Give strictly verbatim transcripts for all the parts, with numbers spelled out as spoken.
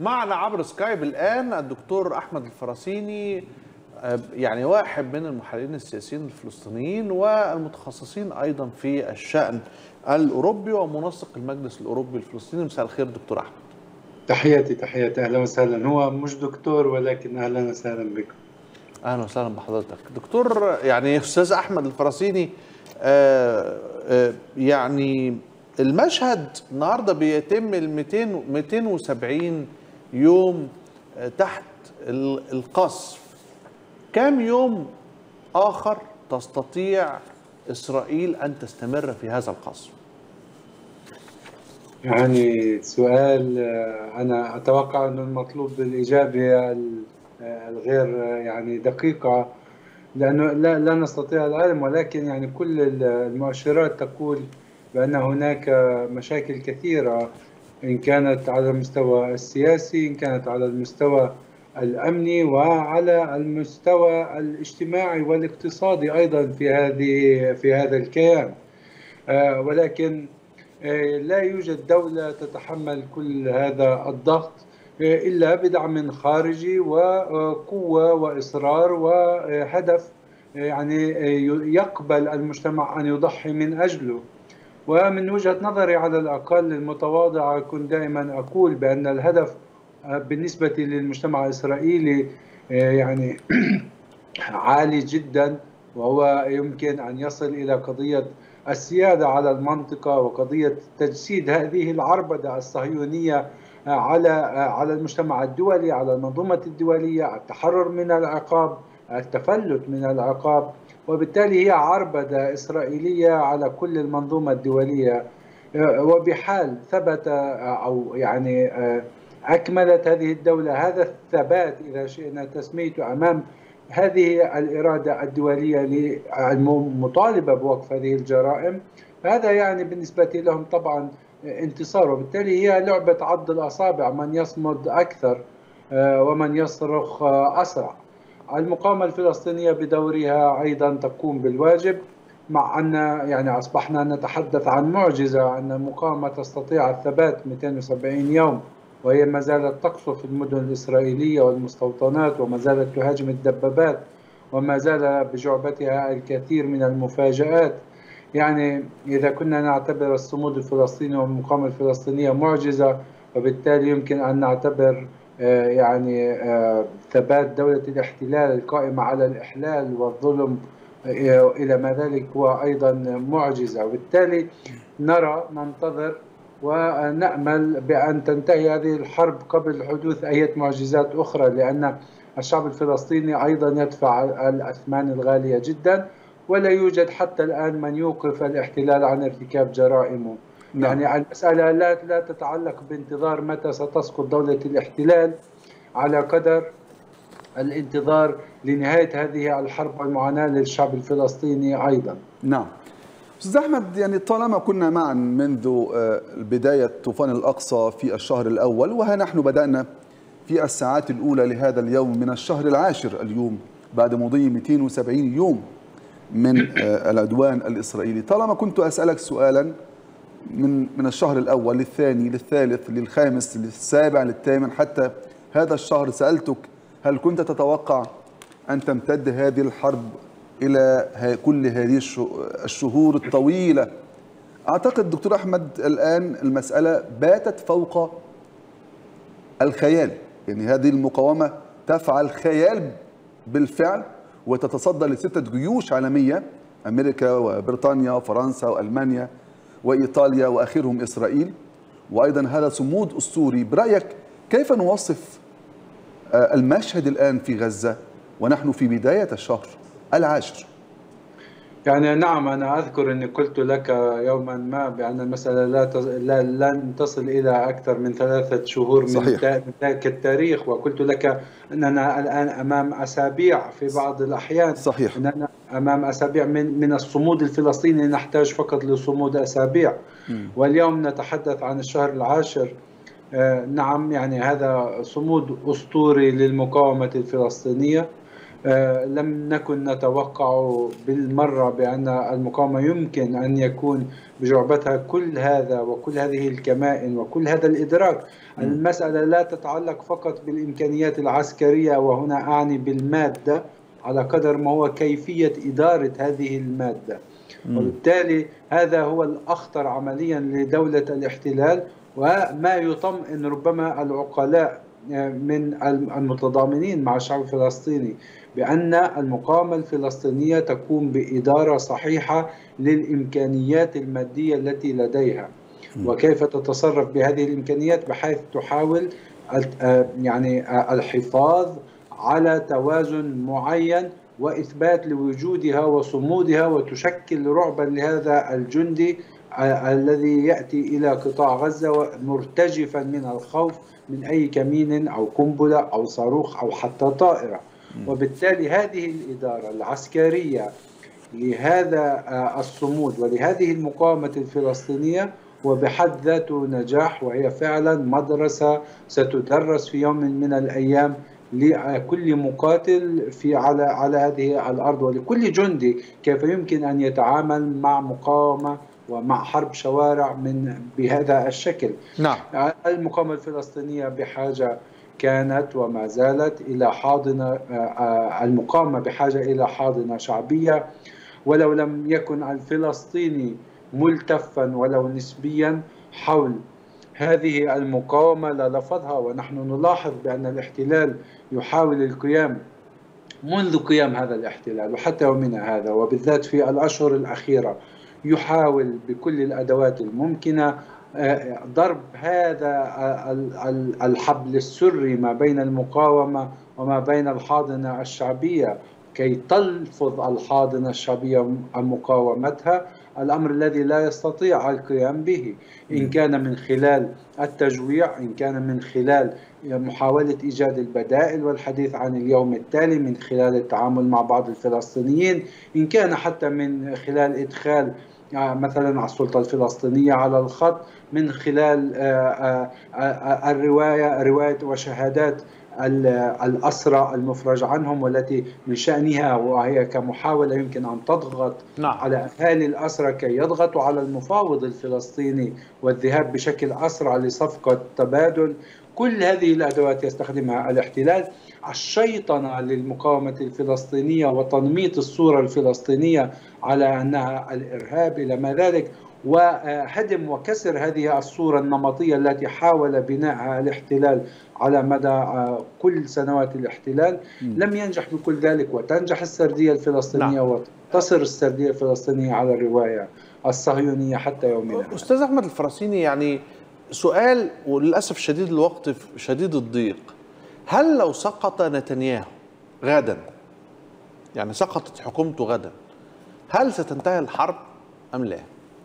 معنا عبر سكايب الآن الدكتور أحمد الفراسيني، يعني واحد من المحللين السياسيين الفلسطينيين والمتخصصين أيضا في الشأن الأوروبي ومنسق المجلس الأوروبي الفلسطيني. مساء الخير دكتور أحمد. تحياتي تحياتي أهلا وسهلا. هو مش دكتور ولكن أهلا وسهلا بكم. أهلا وسهلا بحضرتك دكتور. يعني أستاذ أحمد الفراسيني، آه آه يعني المشهد النهارده بيتم ال مئتين وسبعين يوم تحت القصف. كم يوم آخر تستطيع إسرائيل أن تستمر في هذا القصف؟ يعني سؤال أنا أتوقع أن المطلوب بالإجابة الغير يعني دقيقة، لأنه لا, لا نستطيع العلم، ولكن يعني كل المؤشرات تقول بأن هناك مشاكل كثيرة، إن كانت على المستوى السياسي، إن كانت على المستوى الأمني، وعلى المستوى الاجتماعي والاقتصادي أيضا في هذه في هذا الكيان. ولكن لا يوجد دولة تتحمل كل هذا الضغط إلا بدعم خارجي وقوة وإصرار وهدف يعني يقبل المجتمع أن يضحي من أجله. ومن وجهة نظري على الأقل المتواضعة كنت دائما أقول بأن الهدف بالنسبة للمجتمع الإسرائيلي يعني عالي جدا، وهو يمكن أن يصل إلى قضية السيادة على المنطقة وقضية تجسيد هذه العربدة الصهيونية على على المجتمع الدولي، على المنظومة الدولية، التحرر من العقاب، التفلت من العقاب، وبالتالي هي عربدة إسرائيلية على كل المنظومة الدولية. وبحال ثبت أو يعني أكملت هذه الدولة هذا الثبات إذا شئنا تسميته أمام هذه الإرادة الدولية المطالبة بوقف هذه الجرائم، هذا يعني بالنسبة لهم طبعا انتصار. وبالتالي هي لعبة عض الأصابع، من يصمد أكثر ومن يصرخ أسرع. المقاومة الفلسطينية بدورها أيضا تقوم بالواجب، مع أن يعني أصبحنا نتحدث عن معجزة أن المقاومة تستطيع الثبات مئتين وسبعين يوم وهي ما زالت تقصف المدن الإسرائيلية والمستوطنات، وما زالت تهاجم الدبابات، وما زال بجعبتها الكثير من المفاجآت. يعني إذا كنا نعتبر الصمود الفلسطيني والمقاومة الفلسطينية معجزة، وبالتالي يمكن أن نعتبر يعني ثبات دولة الاحتلال القائمة على الإحلال والظلم إلى ما ذلك هو أيضا معجزة. وبالتالي نرى ننتظر ونأمل بأن تنتهي هذه الحرب قبل حدوث أي معجزات أخرى، لأن الشعب الفلسطيني أيضا يدفع الأثمان الغالية جدا، ولا يوجد حتى الآن من يوقف الاحتلال عن ارتكاب جرائمه. نعم. يعني المسألة لا لا تتعلق بانتظار متى ستسقط دولة الاحتلال، على قدر الانتظار لنهاية هذه الحرب والمعاناة للشعب الفلسطيني أيضا. نعم أستاذ أحمد، يعني طالما كنا معا منذ بداية طوفان الأقصى في الشهر الأول، وها نحن بدأنا في الساعات الأولى لهذا اليوم من الشهر العاشر اليوم بعد مضي مئتين وسبعين يوم من العدوان الإسرائيلي، طالما كنت أسألك سؤالا من من الشهر الأول للثاني للثالث للخامس للسابع للثامن حتى هذا الشهر، سألتك هل كنت تتوقع أن تمتد هذه الحرب إلى كل هذه الشهور الطويلة؟ أعتقد دكتور أحمد الآن المسألة باتت فوق الخيال، يعني هذه المقاومة تفعل خيال بالفعل، وتتصدى لستة جيوش عالمية، أمريكا وبريطانيا وفرنسا وألمانيا وإيطاليا وآخرهم إسرائيل، وأيضا هذا صمود أسطوري. برأيك كيف نوصف المشهد الآن في غزة ونحن في بداية الشهر العاشر؟ يعني نعم، أنا أذكر أني قلت لك يوما ما بأن المسألة لا تص... لا لن تصل إلى أكثر من ثلاثة شهور من ذاك التاريخ، وقلت لك أننا الآن أمام أسابيع في بعض الأحيان. صحيح. أننا أمام أسابيع من من الصمود الفلسطيني، نحتاج فقط لصمود أسابيع. م. واليوم نتحدث عن الشهر العاشر. آه نعم، يعني هذا صمود أسطوري للمقاومة الفلسطينية. لم نكن نتوقع بالمرة بأن المقاومة يمكن أن يكون بجعبتها كل هذا وكل هذه الكمائن وكل هذا الإدراك. المسألة لا تتعلق فقط بالإمكانيات العسكرية، وهنا أعني بالمادة، على قدر ما هو كيفية إدارة هذه المادة. وبالتالي هذا هو الأخطر عمليا لدولة الاحتلال، وما يطمئن ربما العقلاء من المتضامنين مع الشعب الفلسطيني بأن المقاومة الفلسطينية تقوم بإدارة صحيحة للإمكانيات المادية التي لديها، وكيف تتصرف بهذه الإمكانيات بحيث تحاول يعني الحفاظ على توازن معين وإثبات لوجودها وصمودها، وتشكل رعبا لهذا الجندي الذي يأتي إلى قطاع غزة مرتجفا من الخوف من أي كمين أو قنبلة أو صاروخ أو حتى طائرة. وبالتالي هذه الإدارة العسكرية لهذا الصمود ولهذه المقاومة الفلسطينية وبحد ذاته نجاح، وهي فعلا مدرسة ستدرس في يوم من الأيام لكل مقاتل في على على هذه الأرض، ولكل جندي كيف يمكن أن يتعامل مع مقاومة ومع حرب شوارع من بهذا الشكل. نعم. المقاومة الفلسطينية بحاجة كانت وما زالت إلى حاضنة، المقاومة بحاجة إلى حاضنة شعبية، ولو لم يكن الفلسطيني ملتفا ولو نسبيا حول هذه المقاومة للفظها. ونحن نلاحظ بأن الاحتلال يحاول القيام منذ قيام هذا الاحتلال وحتى يومنا هذا، وبالذات في الأشهر الأخيرة، يحاول بكل الأدوات الممكنة ضرب هذا الحبل السري ما بين المقاومة وما بين الحاضنة الشعبية كي تلفظ الحاضنة الشعبية مقاومتها، الأمر الذي لا يستطيع القيام به، إن كان من خلال التجويع، إن كان من خلال محاولة إيجاد البدائل والحديث عن اليوم التالي، من خلال التعامل مع بعض الفلسطينيين، إن كان حتى من خلال إدخال مثلا السلطة الفلسطينية على الخط، من خلال الرواية رواية وشهادات الأسرى المفرج عنهم، والتي من شأنها وهي كمحاولة يمكن أن تضغط نعم. على أهالي الأسرى كي يضغطوا على المفاوض الفلسطيني والذهاب بشكل أسرع لصفقة تبادل. كل هذه الأدوات يستخدمها الاحتلال، الشيطنة للمقاومة الفلسطينية وتنميط الصورة الفلسطينية على أنها الإرهاب إلى ما ذلك، وهدم وكسر هذه الصورة النمطية التي حاول بنائها الاحتلال على مدى كل سنوات الاحتلال. لم ينجح بكل ذلك، وتنجح السردية الفلسطينية نعم. وتصر السردية الفلسطينية على الرواية الصهيونية حتى يومنا. أستاذ أحمد الفراسيني، يعني سؤال وللأسف شديد الوقت شديد الضيق، هل لو سقط نتنياهو غدا، يعني سقطت حكومته غدا، هل ستنتهي الحرب أم لا؟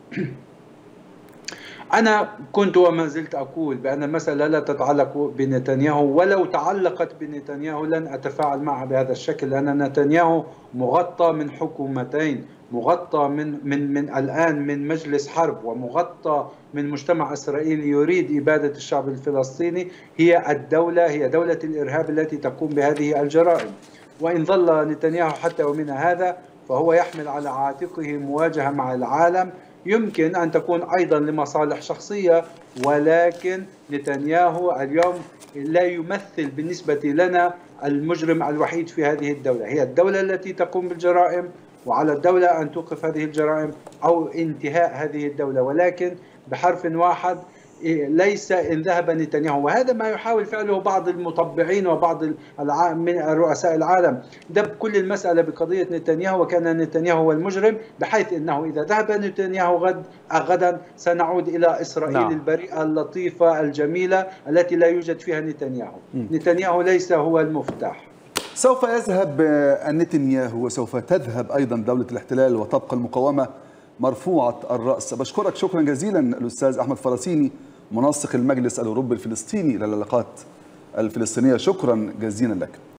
أنا كنت وما زلت أقول بأن المسألة لا تتعلق بنتنياهو، ولو تعلقت بنتنياهو لن أتفاعل معها بهذا الشكل، لأن نتنياهو مغطى من حكومتين، مغطى من من من الآن من مجلس حرب، ومغطى من مجتمع إسرائيلي يريد إبادة الشعب الفلسطيني. هي الدولة هي دولة الإرهاب التي تقوم بهذه الجرائم. وإن ظل نتنياهو حتى يومنا هذا فهو يحمل على عاتقه مواجهة مع العالم، يمكن أن تكون أيضا لمصالح شخصية، ولكن نتنياهو اليوم لا يمثل بالنسبة لنا المجرم الوحيد في هذه الدولة. هي الدولة التي تقوم بالجرائم، وعلى الدولة أن توقف هذه الجرائم أو انتهاء هذه الدولة، ولكن بحرف واحد ليس إن ذهب نتنياهو. وهذا ما يحاول فعله بعض المطبعين وبعض من رؤساء العالم، دب كل المسألة بقضية نتنياهو، وكان نتنياهو هو المجرم، بحيث أنه إذا ذهب نتنياهو غد غدا سنعود إلى إسرائيل نعم. البريئة اللطيفة الجميلة التي لا يوجد فيها نتنياهو. م. نتنياهو ليس هو المفتاح. سوف يذهب نتنياهو وسوف تذهب أيضا دولة الاحتلال، وتبقى المقاومة مرفوعة الرأس. بشكرك شكرا جزيلا الأستاذ أحمد فراسيني، منسق المجلس الأوروبي الفلسطيني للعلاقات الفلسطينية، شكرا جزيلا لك.